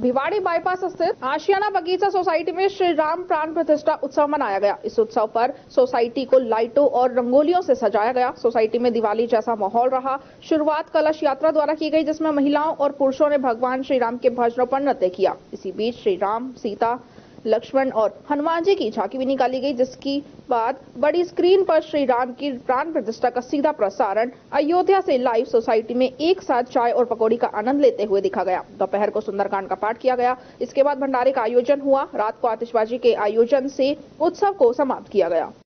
Bhiwadi bypass स्थित आशियाना बगीचा society में श्री राम प्राण प्रतिष्ठा उत्सव मनाया गया। इस उत्सव पर सोसाइटी को लाइटों और रंगोलियों से सजाया गया। सोसाइटी में दिवाली जैसा माहौल रहा। शुरुआत कलश यात्रा द्वारा की गई, जिसमें महिलाओं और पुरुषों ने भगवान श्री राम के भजनों पर नृत्य किया। इसी बीच श्री राम, सीता, लक्ष्मण और हनुमान जी की झांकी भी निकाली गई, जिसके बाद बड़ी स्क्रीन पर श्री राम की प्राण प्रतिष्ठा का सीधा प्रसारण अयोध्या से लाइव सोसाइटी में एक साथ चाय और पकौड़ी का आनंद लेते हुए दिखा गया। दोपहर को सुंदरकांड का पाठ किया गया। इसके बाद भंडारे का आयोजन हुआ। रात को आतिशबाजी के आयोजन से उत्सव को समाप्त किया गया।